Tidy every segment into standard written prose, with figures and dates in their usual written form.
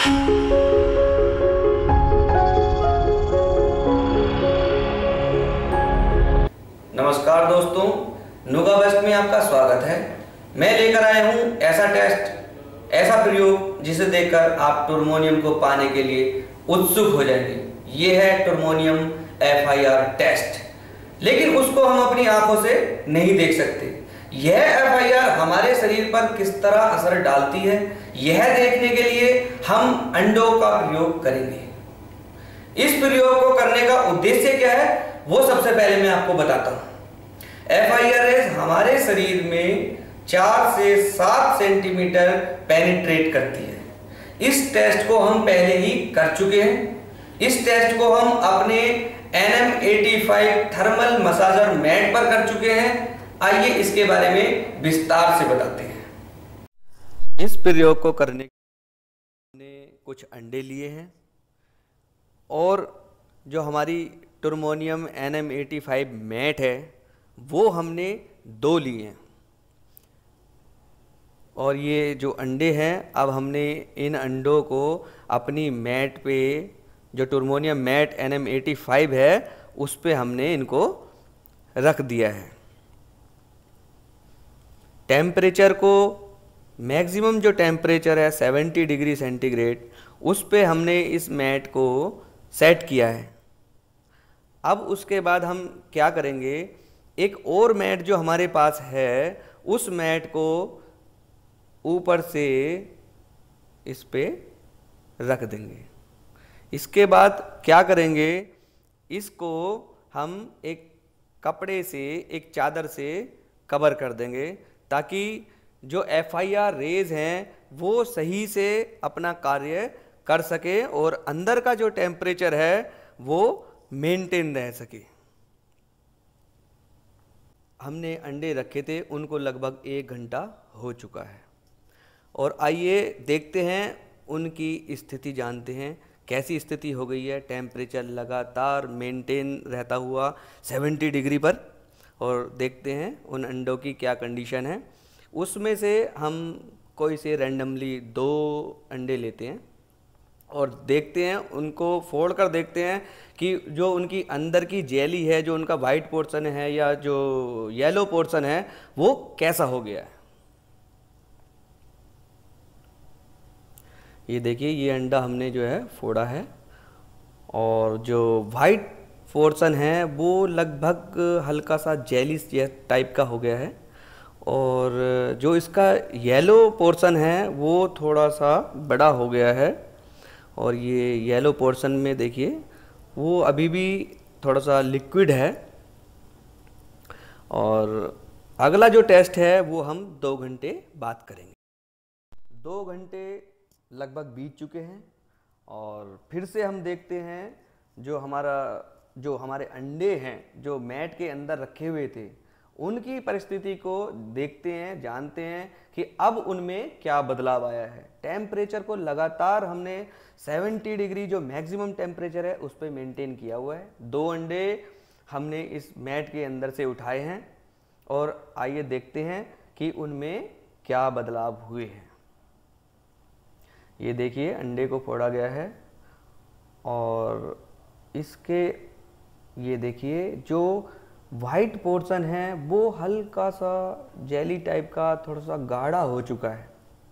नमस्कार दोस्तों, नुगा बेस्ट में आपका स्वागत है। मैं लेकर आया हूं ऐसा टेस्ट, ऐसा प्रयोग जिसे देखकर आप टुर्मोनियम को पाने के लिए उत्सुक हो जाएंगे। ये है टुर्मोनियम FIR टेस्ट, लेकिन उसको हम अपनी आंखों से नहीं देख सकते। यह FIR हमारे शरीर पर किस तरह असर डालती है, यह देखने के लिए हम अंडों का प्रयोग करेंगे। इस प्रयोग को करने का उद्देश्य क्या है वो सबसे पहले मैं आपको बताता हूं। FIR हमारे शरीर में 4 से 7 सेंटीमीटर पेनिट्रेट करती है। इस टेस्ट को हम पहले ही कर चुके हैं। इस टेस्ट को हम अपने NM85 थर्मल मसाजर मैट पर कर चुके हैं। आइए इसके बारे में विस्तार से बताते हैं। इस प्रयोग को करने ने कुछ अंडे लिए हैं और जो हमारी टुर्मोनियम NM85 मैट है वो हमने 2 लिए हैं। और ये जो अंडे हैं, अब हमने इन अंडों को अपनी मैट पे, जो टुर्मोनियम मैट NM85 है, उस पे हमने इनको रख दिया है। टेम्परेचर को, मैक्सिमम जो टेम्परेचर है 70 डिग्री सेंटीग्रेड, उस पे हमने इस मैट को सेट किया है। अब उसके बाद हम क्या करेंगे, एक और मैट जो हमारे पास है उस मैट को ऊपर से इस पे रख देंगे। इसके बाद क्या करेंगे, इसको हम एक कपड़े से, एक चादर से कवर कर देंगे ताकि जो FIR रेज हैं वो सही से अपना कार्य कर सके और अंदर का जो टेम्परेचर है वो मेंटेन रह सके। हमने अंडे रखे थे, उनको लगभग 1 घंटा हो चुका है और आइए देखते हैं, उनकी स्थिति जानते हैं कैसी स्थिति हो गई है। टेम्परेचर लगातार मेंटेन रहता हुआ 70 डिग्री पर, और देखते हैं उन अंडों की क्या कंडीशन है। उसमें से हम कोई से रैंडमली 2 अंडे लेते हैं और देखते हैं, उनको फोड़ कर देखते हैं कि जो उनकी अंदर की जेली है, जो उनका वाइट पोर्शन है या जो येलो पोर्शन है, वो कैसा हो गया है। ये देखिए, ये अंडा हमने जो है फोड़ा है और जो वाइट पोर्शन है वो लगभग हल्का सा जेली टाइप का हो गया है और जो इसका येलो पोर्शन है वो थोड़ा सा बड़ा हो गया है। और ये येलो पोर्शन में देखिए वो अभी भी थोड़ा सा लिक्विड है। और अगला जो टेस्ट है वो हम 2 घंटे बाद करेंगे। 2 घंटे लगभग बीत चुके हैं और फिर से हम देखते हैं जो हमारे अंडे हैं जो मैट के अंदर रखे हुए थे, उनकी परिस्थिति को देखते हैं, जानते हैं कि अब उनमें क्या बदलाव आया है। टेम्परेचर को लगातार हमने 70 डिग्री जो मैक्सिमम टेम्परेचर है उस पर मेंटेन किया हुआ है। 2 अंडे हमने इस मैट के अंदर से उठाए हैं और आइए देखते हैं कि उनमें क्या बदलाव हुए हैं। ये देखिए, अंडे को फोड़ा गया है और इसके ये देखिए जो वाइट पोर्शन है वो हल्का सा जेली टाइप का, थोड़ा सा गाढ़ा हो चुका है,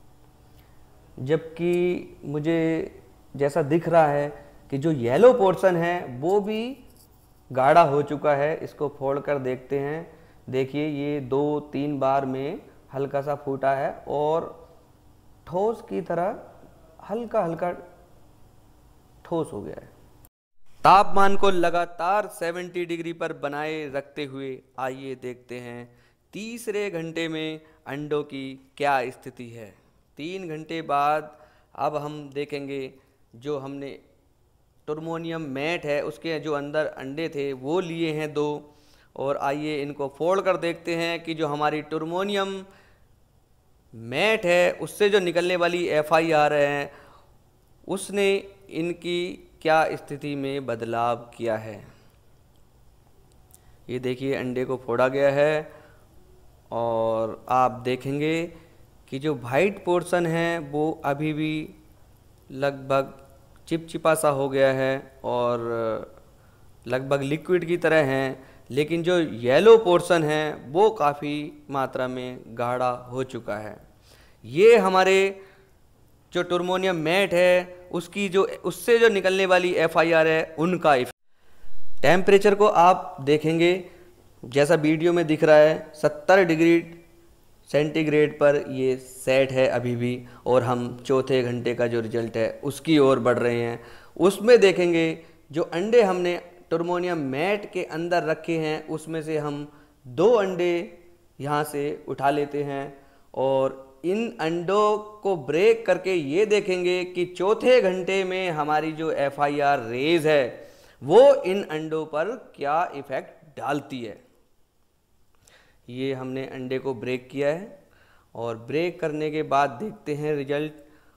जबकि मुझे जैसा दिख रहा है कि जो येलो पोर्शन है वो भी गाढ़ा हो चुका है। इसको फोड़ कर देखते हैं। देखिए, ये 2-3 बार में हल्का सा फूटा है और ठोस की तरह हल्का हल्का ठोस हो गया है। तापमान को लगातार 70 डिग्री पर बनाए रखते हुए आइए देखते हैं तीसरे घंटे में अंडों की क्या स्थिति है। 3 घंटे बाद अब हम देखेंगे जो हमने टुर्मोनियम मैट है उसके जो अंदर अंडे थे वो लिए हैं 2, और आइए इनको फोड़ कर देखते हैं कि जो हमारी टुर्मोनियम मैट है उससे जो निकलने वाली FIR है उसने इनकी क्या स्थिति में बदलाव किया है। ये देखिए, अंडे को फोड़ा गया है और आप देखेंगे कि जो वाइट पोर्शन है वो अभी भी लगभग चिपचिपा सा हो गया है और लगभग लिक्विड की तरह हैं, लेकिन जो येलो पोर्शन है वो काफ़ी मात्रा में गाढ़ा हो चुका है। ये हमारे जो टुरमोनियम मैट है उससे जो निकलने वाली FIR है उनका इफेक्ट। टेम्परेचर को आप देखेंगे जैसा वीडियो में दिख रहा है 70 डिग्री सेंटीग्रेड पर ये सेट है अभी भी, और हम चौथे घंटे का जो रिजल्ट है उसकी ओर बढ़ रहे हैं। उसमें देखेंगे जो अंडे हमने टुरमोनियम मैट के अंदर रखे हैं उसमें से हम 2 अंडे यहाँ से उठा लेते हैं और इन अंडों को ब्रेक करके ये देखेंगे कि चौथे घंटे में हमारी जो FIR रेज है वो इन अंडों पर क्या इफ़ेक्ट डालती है। ये हमने अंडे को ब्रेक किया है और ब्रेक करने के बाद देखते हैं रिजल्ट।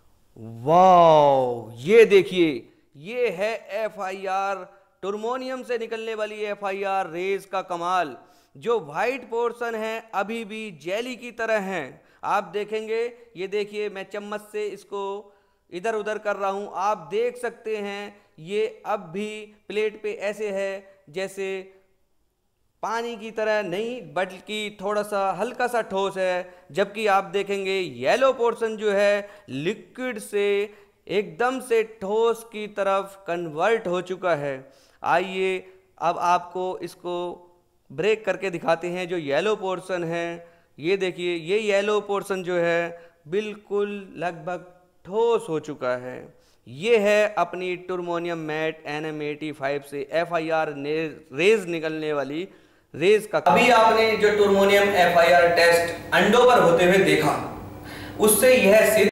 वाह, ये देखिए, ये है FIR, टुरमोनियम से निकलने वाली FIR रेज का कमाल। जो वाइट पोर्शन है अभी भी जेली की तरह हैं। आप देखेंगे, ये देखिए मैं चम्मच से इसको इधर उधर कर रहा हूं, आप देख सकते हैं ये अब भी प्लेट पे ऐसे है जैसे पानी की तरह नहीं, बल्कि थोड़ा सा हल्का सा ठोस है। जबकि आप देखेंगे येलो पोर्शन जो है लिक्विड से एकदम से ठोस की तरफ कन्वर्ट हो चुका है। आइए अब आपको इसको ब्रेक करके दिखाते हैं। जो येलो पोर्शन है, ये देखिए, ये येलो पोर्शन जो है बिल्कुल लगभग ठोस हो चुका है। ये है अपनी टुरमोनियम मैट NM85 से FIR रेज निकलने वाली रेज का। अभी आपने जो टुरमोनियम FIR टेस्ट अंडों पर होते हुए देखा, उससे यह सिद्ध